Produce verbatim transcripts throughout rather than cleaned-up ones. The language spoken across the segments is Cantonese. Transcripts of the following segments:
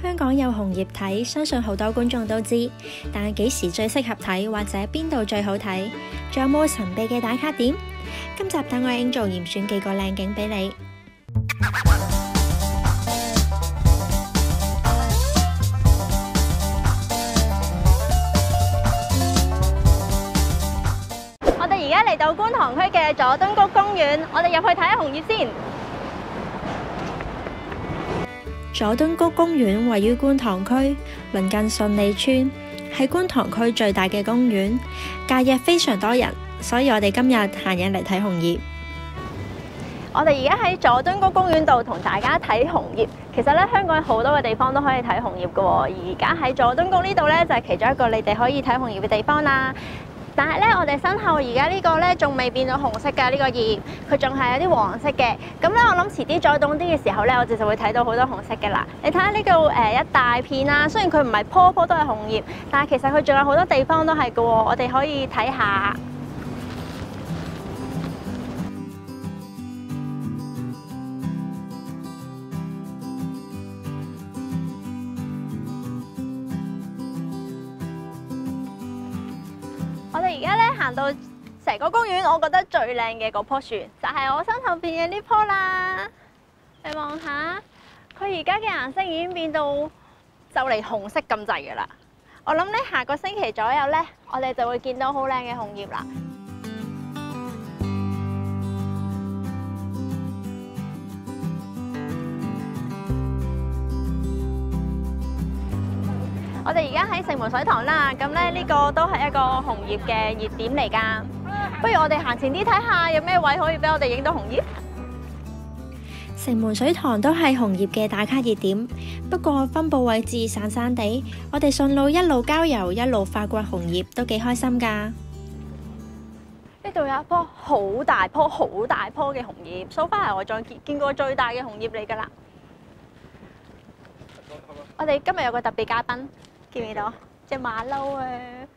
香港有紅葉睇，相信好多觀眾都知，但係幾時最適合睇，或者邊度最好睇，仲有冇神秘嘅打卡點？今集等我 Angel 嚴選幾個靚景俾你。 我哋而家嚟到觀塘區嘅佐敦谷公園，我哋入去睇下紅葉先。 佐敦谷公園位於觀塘區，鄰近順利村，係觀塘區最大嘅公園。假日非常多人，所以我哋今日行人嚟睇紅葉。 我哋而家喺佐敦谷公園度同大家睇紅葉。其實咧，香港有好多嘅地方都可以睇紅葉㗎喎。而家喺佐敦谷呢度咧，就係其中一個你哋可以睇紅葉嘅地方啦。但係咧，我哋身後而家呢個咧仲未變到紅色㗎，呢個葉佢仲係有啲黃色嘅。咁咧，我諗遲啲再凍啲嘅時候咧，我哋就會睇到好多紅色嘅啦。你睇下呢度誒一大片啦，雖然佢唔係棵棵都係紅葉，但係其實佢仲有好多地方都係㗎喎。我哋可以睇下。我哋而家咧行到成個公園，我覺得最靚嘅嗰棵樹就係我身後邊嘅呢棵啦。你望下，佢而家嘅顏色已經變到就嚟紅色咁滯噶啦。我諗咧下個星期左右咧，我哋就會見到好靚嘅紅葉啦。我哋而家喺城門水塘啦，咁咧呢個都係一個紅葉嘅熱點嚟㗎。不如我哋行前啲睇下，有咩位可以俾我哋影到紅葉？ 城門水塘都係紅葉嘅打卡熱點，不過分佈位置散散地，我哋順路一路郊遊，一路發掘紅葉，都幾開心㗎。 呢度有一棵好大棵、好大棵嘅紅葉，so far係我再見見過最大嘅紅葉嚟㗎啦。我哋今日有個特別嘉賓。見唔見到隻馬騮啊？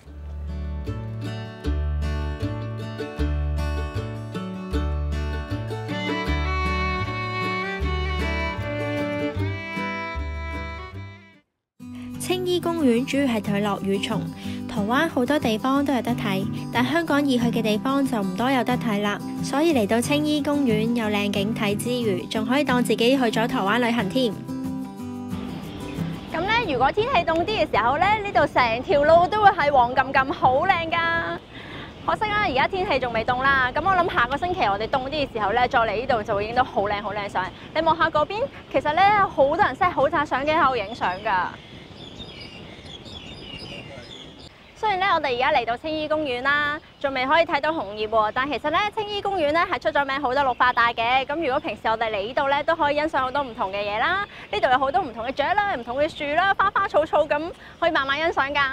青衣公園主要係睇落羽蟲，台灣好多地方都有得睇，但香港易去嘅地方就唔多有得睇啦。所以嚟到青衣公園有靚景睇之餘，仲可以當自己去咗台灣旅行添。 咁咧，如果天氣凍啲嘅時候咧，呢度成條路都會係黃冚冚，好靚噶。可惜啦，而家天氣仲未凍啦。咁我諗下個星期我哋凍啲嘅時候咧，再嚟呢度就會影到好靚好靚相。你望下嗰邊，其實咧好多人 set 好晒相機喺度影相噶。雖然咧，我哋而家嚟到青衣公園啦，仲未可以睇到紅葉喎，但其實咧，青衣公園咧係出咗名好多綠化帶嘅。咁如果平時我哋嚟呢度咧，都可以欣賞好多唔同嘅嘢啦。呢度有好多唔同嘅雀啦，唔同嘅樹啦，花花草草咁，可以慢慢欣賞㗎。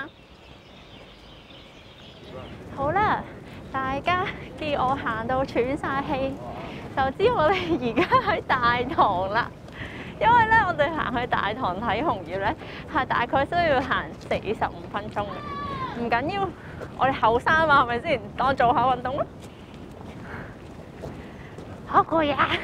好啦，大家見我行到喘晒氣，就知我哋而家喺大棠啦。因為咧，我哋行去大棠睇紅葉咧，係大概需要行四十五分鐘嘅。唔緊要，我哋後生嘛，係咪先？當做下運動咯。好攰啊！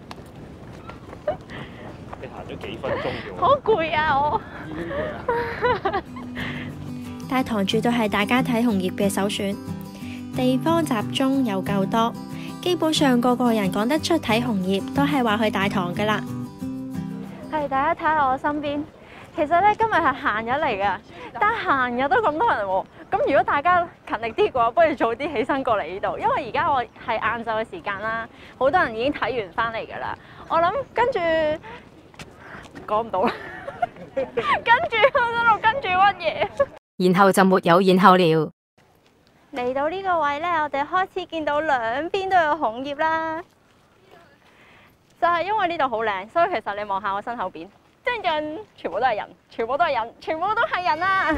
你行咗幾分鐘嘅喎？ 好攰啊！我已經攰啦。 大棠絕對係大家睇紅葉嘅首選，地方集中又夠多，基本上個個人講得出睇紅葉都係話去大棠㗎啦。 係，大家睇下我身邊。其實咧，今日係閒日嚟㗎，但係閒日都咁多人喎。咁如果大家勤力啲嘅話，不如早啲起身過嚟呢度，因為而家我係晏晝嘅時間啦，好多人已經睇完翻嚟㗎啦。我諗跟住講唔到啦，跟住我喺度跟住乜嘢？ 然後就沒有然後了。 嚟到呢個位咧，我哋開始見到兩邊都有紅葉啦。就係因為呢度好靚，所以其實你望下我身後邊。全部都係人，全部都係人，全部都係人啊！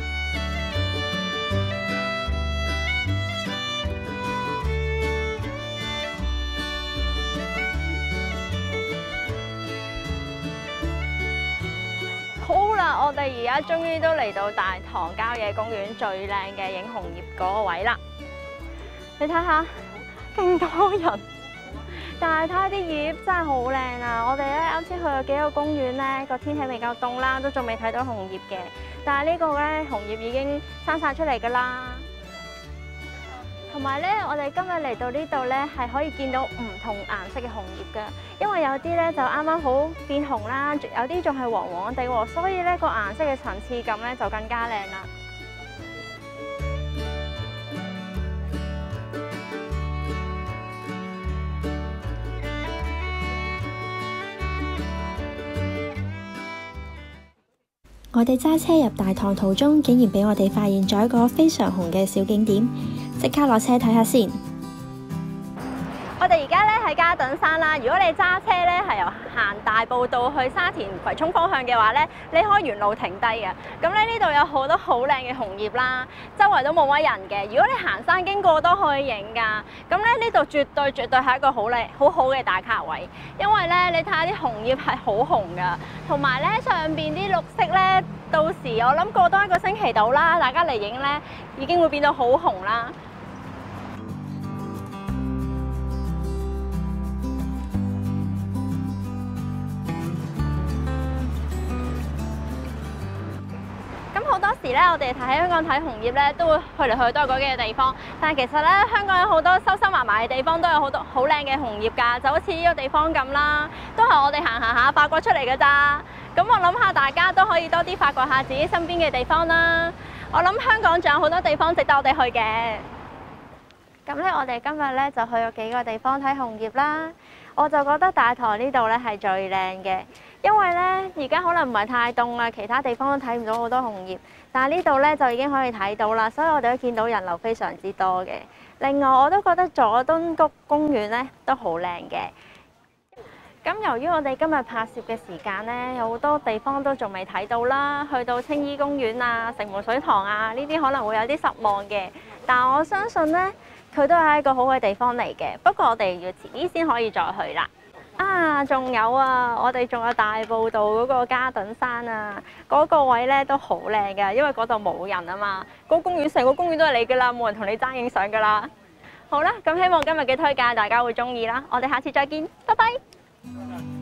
好啦，我哋而家終於都嚟到大棠郊野公園最靚嘅影紅葉嗰個位啦！你睇下，勁多人， 但係睇下啲葉真係好靚啊！我哋咧啱先去咗幾個公園咧，個天氣未夠凍啦，都仲未睇到紅葉嘅。但係呢個咧紅葉已經生晒出嚟㗎啦。同埋咧，我哋今日嚟到呢度咧，係可以見到唔同顏色嘅紅葉㗎。因為有啲咧就啱啱好變紅啦，有啲仲係黃黃地喎，所以咧個顏色嘅層次感咧就更加靚啦。 我哋揸車入大棠途中，竟然俾我哋發現咗一個非常紅嘅小景點，即刻落車睇下先。 我哋而家咧喺嘉頓山啦。如果你揸車咧係由行大埔道去沙田葵涌方向嘅話咧，你可以沿路停低嘅。咁咧呢度有好多好靚嘅紅葉啦，周圍都冇乜人嘅。如果你行山經過都可以影㗎。咁咧呢度絕對絕對係一個好靚好好嘅打卡位，因為咧你睇下啲紅葉係好紅㗎，同埋咧上邊啲綠色咧，到時我諗過多一個星期到啦，大家嚟影咧已經會變到好紅啦。好多時咧，我哋喺香港睇紅葉咧，都會去嚟去去都係嗰幾個地方。但係其實咧，香港有好多收收埋埋嘅地方，都有好多好靚嘅紅葉㗎。就好似呢個地方咁啦，都係我哋行行下發掘出嚟㗎咋。咁我諗下，大家都可以多啲發掘下自己身邊嘅地方啦。我諗香港仲有好多地方值得我哋去嘅。咁咧，我哋今日咧就去咗幾個地方睇紅葉啦。我就覺得大棠呢度咧係最靚嘅。因為咧，而家可能唔係太凍啦，其他地方都睇唔到好多紅葉，但係呢度咧就已經可以睇到啦，所以我哋都見到人流非常之多嘅。另外，我都覺得佐敦谷公園咧都好靚嘅。咁由於我哋今日拍攝嘅時間咧，有好多地方都仲未睇到啦，去到青衣公園啊、城門水塘啊呢啲可能會有啲失望嘅，但我相信咧佢都係一個好嘅地方嚟嘅。不過我哋要遲啲先可以再去啦。啊，仲有啊！我哋仲有大埔道嗰個嘉頓山啊，嗰、嗰個位咧都好靚㗎，因為嗰度冇人啊嘛。嗰、嗰個公園成個公園都係你㗎啦，冇人同你爭影相㗎啦。好啦，咁希望今日嘅推介大家會中意啦。我哋下次再見，拜拜。